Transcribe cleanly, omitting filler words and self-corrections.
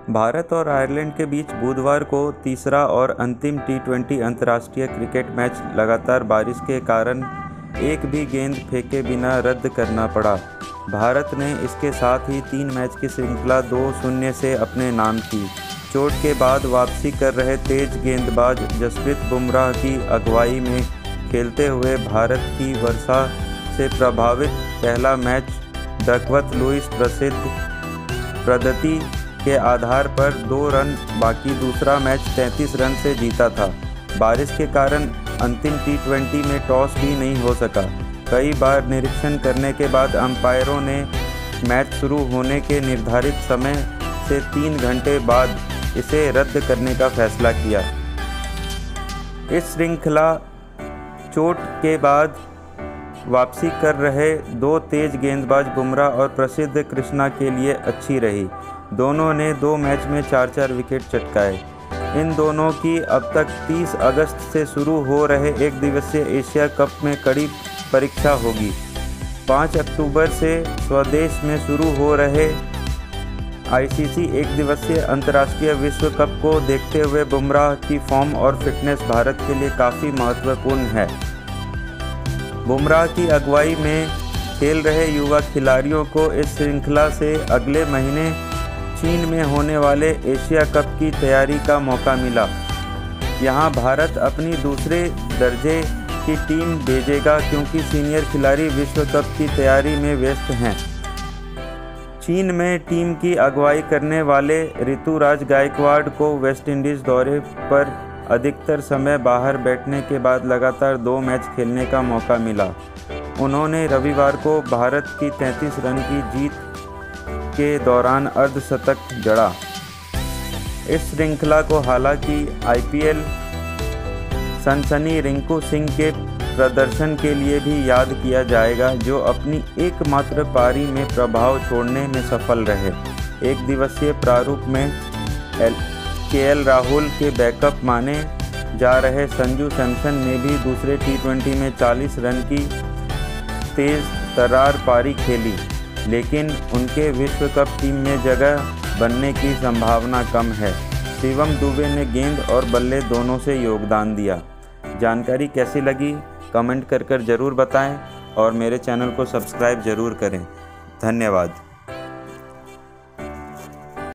भारत और आयरलैंड के बीच बुधवार को तीसरा और अंतिम टी20 अंतर्राष्ट्रीय क्रिकेट मैच लगातार बारिश के कारण एक भी गेंद फेंके बिना रद्द करना पड़ा। भारत ने इसके साथ ही 3 मैच की श्रृंखला 2-0 से अपने नाम की। चोट के बाद वापसी कर रहे तेज गेंदबाज जसप्रीत बुमराह की अगुवाई में खेलते हुए भारत की वर्षा से प्रभावित पहला मैच डकवर्थ लुईस प्रसिद्ध पद्धति के आधार पर 2 रन बाकी दूसरा मैच 33 रन से जीता था। बारिश के कारण अंतिम टी20 में टॉस भी नहीं हो सका। कई बार निरीक्षण करने के बाद अंपायरों ने मैच शुरू होने के निर्धारित समय से 3 घंटे बाद इसे रद्द करने का फैसला किया। इस श्रृंखला चोट के बाद वापसी कर रहे 2 तेज गेंदबाज बुमराह और प्रसिद्ध कृष्णा के लिए अच्छी रही। दोनों ने 2 मैच में 4-4 विकेट चटकाए। इन दोनों की अब तक 30 अगस्त से शुरू हो रहे एक दिवसीय एशिया कप में कड़ी परीक्षा होगी। 5 अक्टूबर से स्वदेश में शुरू हो रहे आईसीसी एक दिवसीय अंतर्राष्ट्रीय विश्व कप को देखते हुए बुमराह की फॉर्म और फिटनेस भारत के लिए काफ़ी महत्वपूर्ण है। बुमराह की अगुवाई में खेल रहे युवा खिलाड़ियों को इस श्रृंखला से अगले महीने चीन में होने वाले एशिया कप की तैयारी का मौका मिला। यहां भारत अपनी दूसरे दर्जे की टीम भेजेगा क्योंकि सीनियर खिलाड़ी विश्व कप की तैयारी में व्यस्त हैं। चीन में टीम की अगुवाई करने वाले ऋतुराज गायकवाड़ को वेस्टइंडीज़ दौरे पर अधिकतर समय बाहर बैठने के बाद लगातार 2 मैच खेलने का मौका मिला। उन्होंने रविवार को भारत की 33 रन की जीत के दौरान अर्धशतक जड़ा। इस श्रृंखला को हालांकि आईपीएल सनसनी रिंकू सिंह के प्रदर्शन के लिए भी याद किया जाएगा, जो अपनी एकमात्र पारी में प्रभाव छोड़ने में सफल रहे। एक दिवसीय प्रारूप में केएल राहुल के बैकअप माने जा रहे संजू सैमसन ने भी दूसरे टी20 में 40 रन की तेज तर्रार पारी खेली, लेकिन उनके विश्व कप टीम में जगह बनने की संभावना कम है। शिवम दुबे ने गेंद और बल्ले दोनों से योगदान दिया। जानकारी कैसी लगी कमेंट कर ज़रूर बताएं और मेरे चैनल को सब्सक्राइब ज़रूर करें। धन्यवाद।